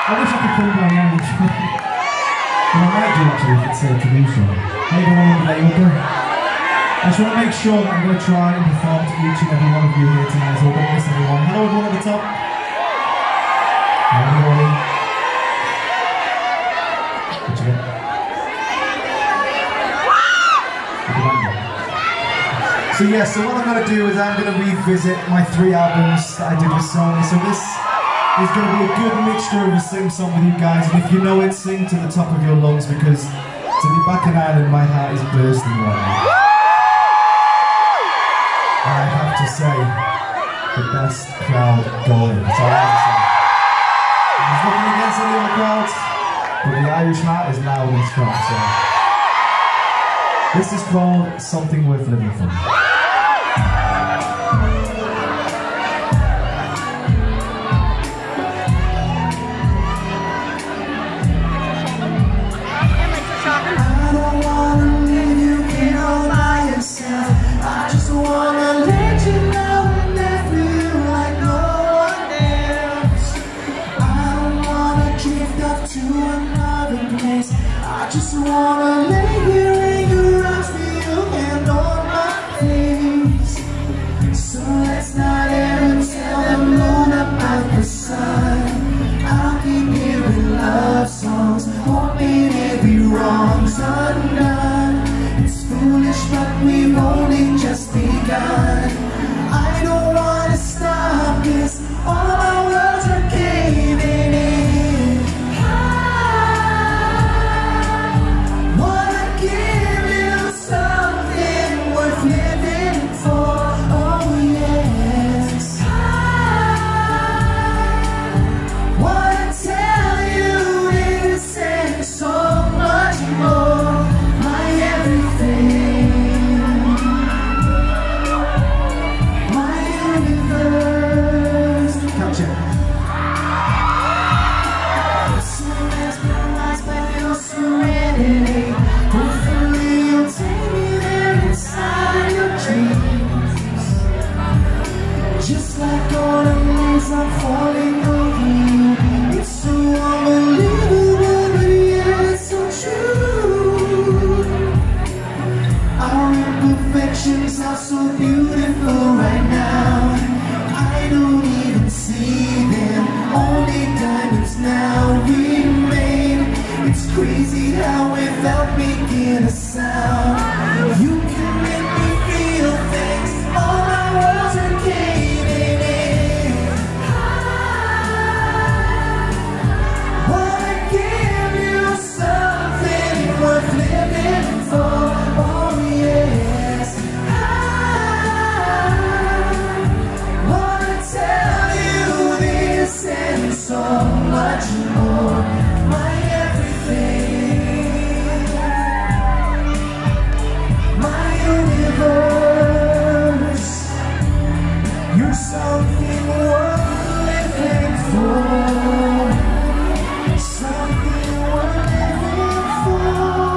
I wish I could come down here and try. Well, I might do actually if it's to do so. Maybe one on the way up there. I just want to make sure that I'm going to try and perform to each and every one of you here tonight, so don't miss anyone. Hello everyone at the top. Hello everybody. What you get? So yeah, so what I'm going to do is I'm going to revisit my 3 albums that I did with Sony. So this is going to be a good mixture of a sing-song with you guys, and if you know it, sing to the top of your lungs, because to be back in Ireland, my heart is bursting right now. And I have to say, the best crowd going. That's all I have to say. There's nothing against any other crowds, but the Irish heart is loud and strong, so. This is called Something Worth Living For. I just wanna lay here in your arms, feel your hand on my face. So let's not ever tell the moon about the sun. I'll keep hearing love songs, hoping every wrong's undone. It's foolish, but we've only just begun. I don't wanna stop this, all my worlds are caving in. Just like ornaments, I'm falling over you. It's so unbelievable, but yeah, it's so true. Our imperfections are so beautiful right now. I don't even see them, only diamonds now remain. It's crazy how without making a sound, you can make me feel things. All my worlds are caving in. Wanna give you something worth living for. Oh yes, I wanna tell you this and so much more. My everything, my universe. You're something worth living for. Something worth living for.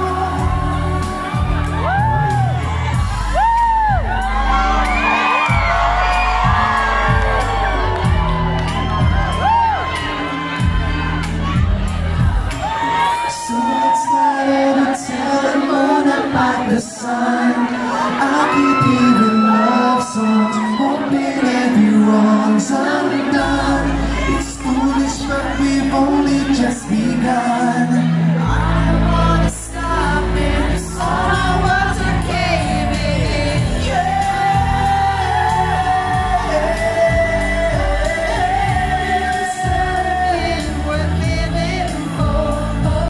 So let's not ever tell the moon about the sun. I'll keep hearing love songs, hoping every wrong's undone. It's foolish, but we've only just begun.